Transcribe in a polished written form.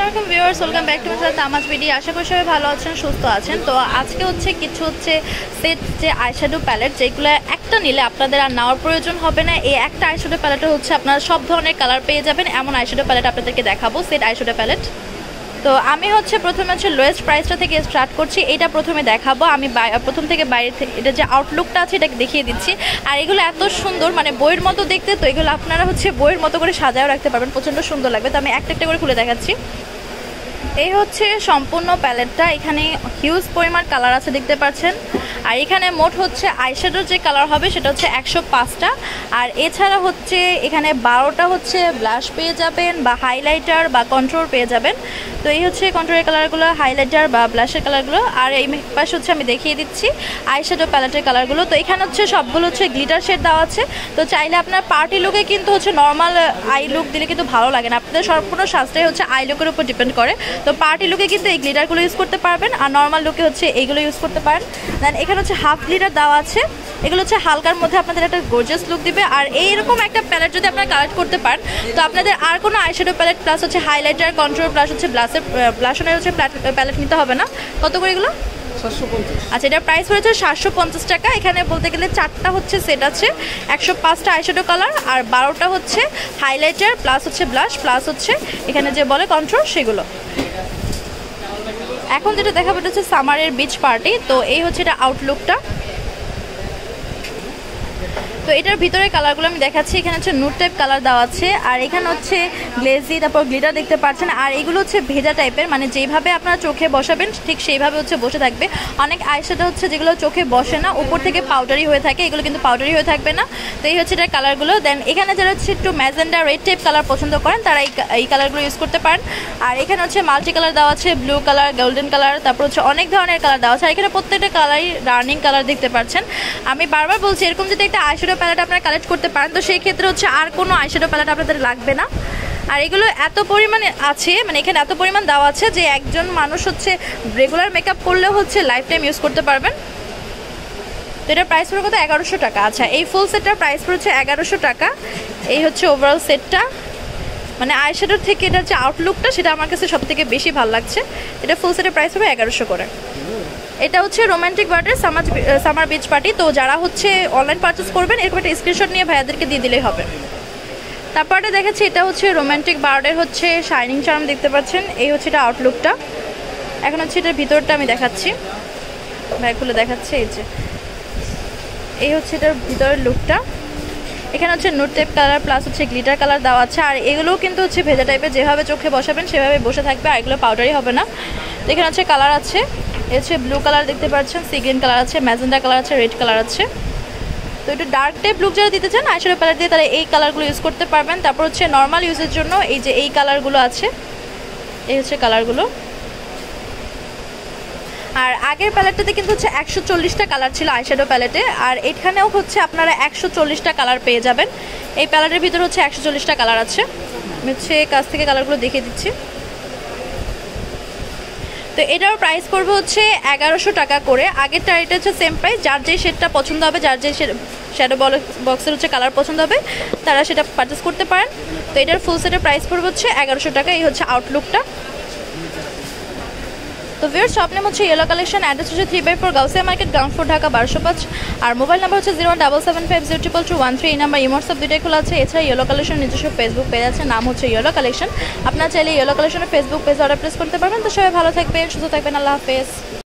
আসসালামু আলাইকুম viewers, welcome back to my channel তামাজ ভিডিও। আশা করি সবাই ভালো আছেন, সুস্থ আছেন। তো আজকে কিছু সেট যে আইশ্যাডো প্যালেট, যেগুলো একটা নিলে আপনাদের আর নেওয়ার প্রয়োজন হবে না। এই একটা আইশ্যাডো প্যালেটে আপনারা সব ধরনের কালার পেয়ে যাবেন, এমন আইশ্যাডো প্যালেট আপনাদেরকে দেখাবো, সেট আইশ্যাডো প্যালেট। তো আমি প্রথমে লোয়েস্ট প্রাইসটা থেকে স্টার্ট করছি। এটা প্রথমে দেখাবো। আমি প্রথম থেকে বাইরে থেকে এটা যে আউটলুকটা আছে এটাকে দেখিয়ে দিচ্ছি। আর এগুলো এত সুন্দর, মানে বইয়ের মতো দেখতে। তো এগুলো আপনারা বইয়ের মতো করে সাজাও রাখতে পারবেন, প্রচণ্ড সুন্দর লাগবে। তো আমি একটা একটা করে খুলে দেখাচ্ছি। এই সম্পূর্ণ প্যালেটটা। এখানে হিউজ পরিমাণ কালার আছে, দেখতে পাচ্ছেন। আর এখানে মোট আইশ্যাডোর যে কালার হবে সেটা 105টা। আর এছাড়া এখানে 12টা ব্লাশ পেয়ে যাবেন, বা হাইলাইটার বা কন্ট্রোল পেয়ে যাবেন। তো এই কন্ট্রোলের কালারগুলো, হাইলাইটার বা ব্লাশের কালারগুলো। আর এই পাশে আমি দেখিয়ে দিচ্ছি আইশ্যাডো প্যালেটের কালারগুলো। তো এখানে সবগুলো গ্লিটার শেড দেওয়া আছে। তো চাইলে আপনার পার্টি লুকে কিন্তু নর্মাল আই লুক দিলে কিন্তু ভালো লাগে না। আপনাদের সম্পূর্ণ সাজটাই আই লুকের উপর ডিপেন্ড করে। তো পার্টি লুকে কিন্তু এই গ্লিটারগুলো ইউজ করতে পারবেন, আর নর্মাল লুকে এইগুলো ইউজ করতে পারেন। দেন এখানে হাফ গ্লিটার দেওয়া আছে। এগুলো হালকার মধ্যে আপনাদের একটা গর্জিয়াস লুক দিবে। আর এইরকম একটা প্যালেট যদি আপনারা কালেক্ট করতে পারেন, তো আপনাদের আর কোনো eyeshadow palette plus highlighter, control plus ব্লাশনের প্যালেট নিতে হবে না। কত করে এগুলো? 750। আচ্ছা, এটার প্রাইস হয়েছে 750 টাকা। এখানে বলতে গেলে 4টা সেট আছে, 105টা আইশ্যাডো কালার, আর 12টা হাইলাইটার প্লাস ব্লাশ প্লাস এখানে যে বলে কন্ট্রোল, সেগুলো। এখন যেটা দেখাবো এটা সামারের বিচ পার্টি। তো এই এটা আউটলুকটা। তো এটার ভিতরে কালারগুলো আমি দেখাচ্ছি। এখানে নুট টাইপ কালার দেওয়া আছে, আর এখানে গ্লেজি, তারপর গ্লিটার দেখতে পাচ্ছেন। আর এগুলো ভেজা টাইপের, মানে যেইভাবে আপনারা চোখে বসাবেন ঠিক সেইভাবে বসে থাকবে। অনেক আইশ্যাডো যেগুলো চোখে বসে না, উপর থেকে পাউডারি হয়ে থাকে, এগুলো কিন্তু পাউডারি হয়ে থাকবে না। তো এই এটার কালারগুলো। দেন এখানে যারা একটু ম্যাজেন্ডা রেড টাইপ কালার পছন্দ করেন, তারা এই কালারগুলো ইউজ করতে পারেন। আর এখানে মাল্টি কালার দেওয়া আছে, ব্লু কালার, গোল্ডেন কালার, তারপর অনেক ধরনের কালার দেওয়া আছে। আর এখানে প্রত্যেকটা কালারই রানিং কালার দেখতে পাচ্ছেন। আমি বারবার বলছি, এরকম যদি একটা আইশ্যাডো প্যালেট আপনারা কালেক্ট করতে পারেন, তো সেই ক্ষেত্রে আর কোনো আইশ্যাডো প্যালেট আপনাদের লাগবে না। আর এগুলো এত পরিমাণে আছে, মানে এখানে এত পরিমাণ দেওয়া আছে যে একজন মানুষ রেগুলার মেকআপ করলেও লাইফ টাইম ইউজ করতে পারবেন। তো এটার প্রাইস পড়ে কত? 1100 টাকা। আচ্ছা, এই ফুল সেটটার প্রাইস পড়েছে 1100 টাকা। এই ওভারঅল সেটটা, মানে আইশ্যাডোর থেকে এটা আউটলুকটা, সেটা আমার কাছে সব থেকে বেশি ভালো লাগছে। এটা ফুল সেটের প্রাইস হবে 1100 করে। এটা romantic birthday summer beach party. তো যারা অনলাইন পারচেস করবেন, এরকম একটা স্ক্রিনশট নিয়ে ভাইয়াদেরকে দিয়ে দিলেই হবে। তারপরে দেখাচ্ছি এটা রোমান্টিক বার্থডের শাইনিং চার্ম, দেখতে পাচ্ছেন। এই এটা আউটলুকটা। এখন এটার ভিতরটা আমি দেখাচ্ছি, ভাই খুলে দেখাচ্ছে। এই এটার ভিতরের লুকটা। এখানে nude type colour plus glitter colour দেওয়া আছে। আর এগুলোও কিন্তু ভেজা টাইপের, যেভাবে চোখে বসাবেন সেভাবে বসে থাকবে, আর এগুলো পাউডারি হবে না। তো এখানে কালার আছে, ব্লু কালার দেখতে পাচ্ছেন, সি গ্রিন কালার আছে, ম্যাজেন্ডা কালার আছে, রেড কালার আছে। তো একটু ডার্ক টাইপ লুক যারা দিতে চান আইশ্যাডো প্যালেট দিয়ে, তারা এই কালারগুলো ইউজ করতে পারবেন। তারপর নর্মাল ইউজের জন্য এই কালারগুলো আছে, এই কালারগুলো। আর আগের প্যালেটটাতে কিন্তু 140টা কালার ছিল আইশ্যাডো প্যালেটে, আর এখানেও আপনারা 140টা কালার পেয়ে যাবেন। এই প্যালেটের ভিতরে 140টা কালার আছে। আমি কাছ থেকে কালারগুলো দেখিয়ে দিচ্ছি। তো এটার প্রাইস পড়বে 1100 টাকা করে। আগেরটা এটা সেম প্রাইস। যার যে শেডটা পছন্দ হবে, যার যে শ্যাডো বক্সের কালার পছন্দ হবে, তারা সেটা পারচেস করতে পারেন। তো এটার ফুল সেটের প্রাইস পড়বে 1100 টাকা। এই আউটলুকটা। তো viewers, shop name yellow collection, address 3/4 Gausia market, ground floor, Dhaka 1205। আর মোবাইল নাম্বার 01775022213। এই নাম্বার হোয়াটসঅ্যাপ দুইটাই খোলা আছে। এছাড়া ইয়েলো কালেকশন নিজস্ব ফেসবুক পেজ আছে, নাম ইয়েলো কালেকশন। আপনারা চাইলে ইয়েলো কালেকশনের ফেসবুক পেজ অর্ডার প্লেস করতে পারবেন। তো সবাই ভালো থাকবেন, সুস্থ থাকবেন। আল্লাহ হাফেজ।